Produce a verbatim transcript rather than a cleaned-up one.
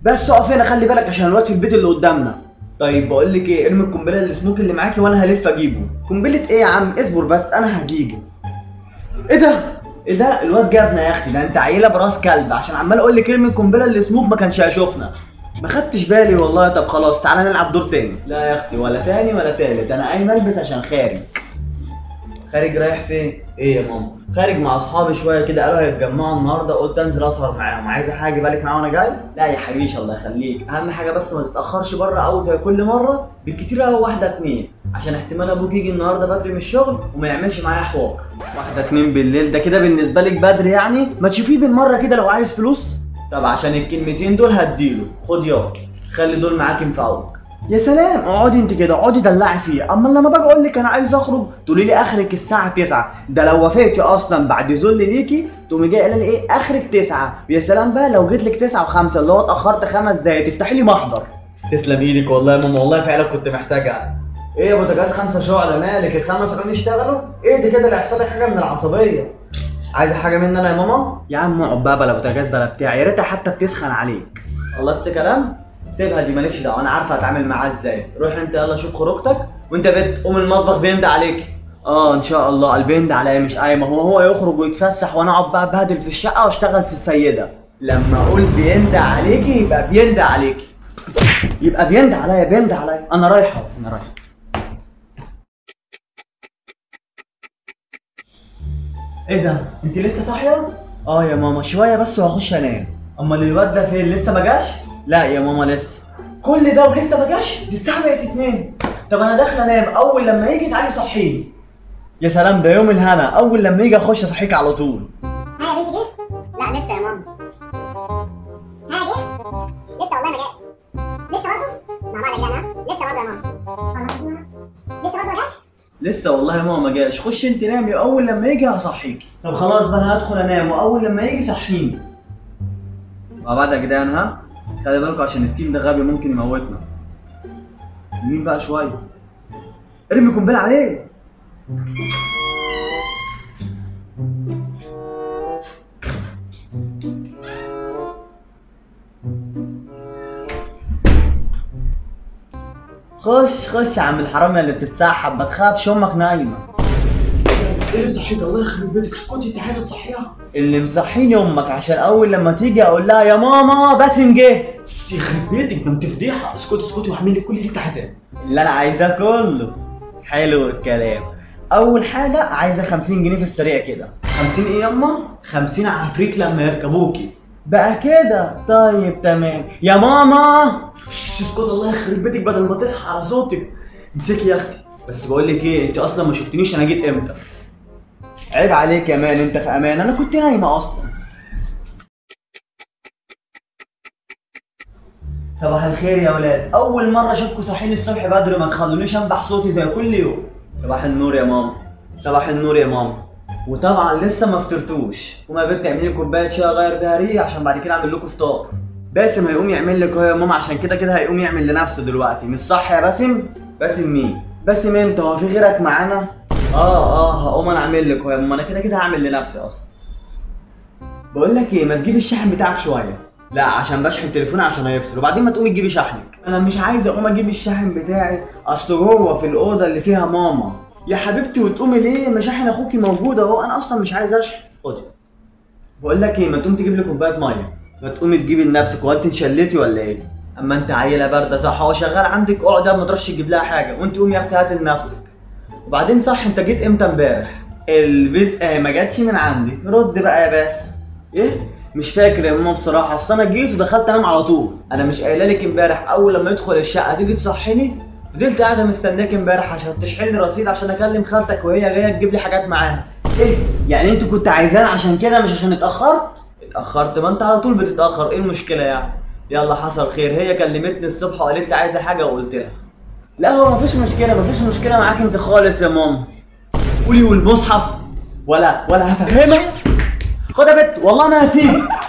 بس اقف هنا خلي بالك عشان الواد في البيت اللي قدامنا. طيب بقول لك ايه، ارمي القنبله السموك اللي معاكي وانا هلف اجيبه. قنبله ايه يا عم؟ اصبر بس انا هجيبه. ايه ده؟ ايه ده؟ الواد جابنا يا اختي، ده انت عيله براس كلب عشان عمال اقول لك ارمي القنبله السموك ما كانش هيشوفنا. ما خدتش بالي والله. طب خلاص تعالى نلعب دور تاني. لا يا اختي ولا تاني ولا تالت، انا قايم البس عشان خارج. خارج رايح فين؟ ايه يا ماما؟ خارج مع اصحابي شويه كده، قالوا هيتجمعوا النهارده، قلت انزل اسهر معاهم. عايزه حاجه بالك معايا وانا جاي؟ لا يا حبيبي الله يخليك، اهم حاجه بس ما تتاخرش بره قوي زي كل مره، بالكتير قوي واحده اتنين، عشان احتمال ابوك يجي النهارده بدري من الشغل وما يعملش معايا حوار. واحده اتنين بالليل ده كده بالنسبه لك بدري يعني؟ ما تشوفيه بالمره كده لو عايز فلوس. طب عشان الكلمتين دول هديله، خد يلا خلي دول معاك ينفعوك. يا سلام، اقعدي انت كده اقعدي دلعي فيه. اما لما باجي اقول لك انا عايز اخرج تقولي لي اخرك الساعه تسعة، ده لو وافقتي اصلا بعد ذل ليكي تقومي جايه قايله لي ايه اخرك تسعة. يا سلام بقى لو جيت لك تسعة وخمسة اللي هو اتاخرت خمس دقايق تفتحي لي محضر. تسلم ايدك والله يا ماما، والله فعلا كنت محتاجها. ايه يا بوتاجاز خمسه شعله مالك؟ الخمس عيون يشتغلوا؟ ايه دي كده اللي هيحصل لك حاجه من العصبيه؟ عايزه حاجه مني انا يا ماما؟ يا عم اقعد بقى بلا بوتاجاز بلا بتاع، يا ريتها حتى بتسخن عليك. خلصت كلام؟ سيبها دي مالكش دعوه، انا عارفه هتعامل معاها ازاي. روح انت يلا شوف خروجتك، وانت بيت قوم المطبخ بيندى عليك. اه ان شاء الله قلبي يندى عليا مش قايمه، هو هو يخرج ويتفسح وانا اقعد بقى بهدل في الشقه واشتغل السيده. لما اقول بيندى عليكي يبقى بيندى عليكي، يبقى بيندى عليا بيندى عليا. انا رايحه انا رايحه. ايه ده؟ انت لسه صاحيه؟ اه يا ماما شويه بس وهخش انام. امال الواد ده فين؟ لسه ما جاش؟ لا يا ماما لسه. كل ده ولسه ما جاش؟ دي الساعه بقت اتنين. طب انا داخله انام، اول لما يجي تعالي صحيني. يا سلام ده يوم الهنا، اول لما يجي اخش اصحيك على طول. ها يا بنتي جه؟ لا لسه يا ماما. ها جه؟ لسه والله ما جاش. لسه برضه؟ مع بعض يا جدعان لسه برضه يا ماما. لسه برضه ما جاش؟ لسه والله يا ماما ما جاش. خش انت نامي واول لما يجي هصحيكي. طب خلاص بقى انا هدخل انام واول لما يجي صحيني. مع بعض يا جدعان ها؟ خلي بالكوا عشان التيم ده غبي ممكن يموتنا. مين بقى شويه؟ ارمي قنبله عليه. خش خش يا عم الحرامي اللي بتتسحب، ما تخافش امك نايمه. ايه اللي مصحيك؟ الله يخرب بيتك، اسكتي انت عايزه تصحيها؟ اللي مصحيني امك عشان اول لما تيجي اقول لها يا ماما باسم جه. يخرب بيتك ده انت فضيحه. اسكتي اسكتي واعمل لك كل اللي انت عايزاه. اللي انا عايزاه كله. حلو الكلام. اول حاجه عايزه خمسين جنيه في السريع كده. خمسين ايه ياما؟ خمسين عفريت لما يركبوكي. بقى كده؟ طيب تمام يا ماما. اسكت الله يخرب بيتك بدل ما تصحى على صوتك. امسكي يا اختي. بس بقول لك ايه، انت اصلا ما شفتنيش انا جيت امتى. عيب عليك يا مان، انت في امان، انا كنت نايمه اصلا. صباح الخير يا ولاد، اول مره اشوفكم صاحيين الصبح بدري، ما تخلونيش انبح صوتي زي كل يوم. صباح النور يا ماما. صباح النور يا ماما. وطبعا لسه ما فطرتوش. قومي يا بنت اعملي لي كوبايه شاي اغير بيها ريق عشان بعد كده اعمل لكم فطار. باسم هيقوم يعمل لك اهو يا ماما، عشان كده كده هيقوم يعمل لنفسه دلوقتي. مش صح يا باسم؟ باسم مين؟ باسم انت، هو في غيرك معانا؟ اه اه هقوم انا اعمل لك اهو يا ماما، انا كده كده هعمل لنفسي اصلا. بقول لك ايه، ما تجيب الشاحن بتاعك شويه. لا عشان بشحن تليفوني عشان هيفصل، وبعدين ما تقومي تجيبي شحنك. انا مش عايز اقوم اجيب الشاحن بتاعي، اصل هو في الاوضه اللي فيها ماما. يا حبيبتي وتقومي ليه؟ ما شاحن اخوكي موجود اهو، انا اصلا مش عايز اشحن. خدي. بقول لك ايه، ما تقوم تجيب لي كوبايه ميه. ما تقومي تجيبي لنفسك، هو انت اتشلتي ولا ايه؟ اما انت عيله بارده صح، هو شغال عندك اقعد ما تروحش تجيب لها حاجه، وانت قومي يا اختي هاتي لنفسك. وبعدين صح انت جيت امتى امبارح؟ البس اهي ما جاتش من عندي، رد بقى يا باسم. ايه؟ مش فاكر يا ماما بصراحه، اصل انا جيت ودخلت انام على طول. انا مش قايله لك امبارح اول لما يدخل الشقه تيجي تصحيني؟ فضلت قاعده مستناك امبارح عشان تشحن لي رصيد عشان اكلم خالتك وهي جايه تجيب لي حاجات معاها. ايه؟ يعني انت كنت عايزاني عشان كده مش عشان اتاخرت؟ اتاخرت؟ ما انت على طول بتتاخر، ايه المشكله يعني؟ يلا حصل خير، هي كلمتني الصبح وقالت لي عايزه حاجه وقلت لها. لا هو مفيش مشكله، مفيش مشكله معاك انت خالص يا ماما. قولي والمصحف ولا ولا هفهمك. خد يا بت والله ما هسيبك.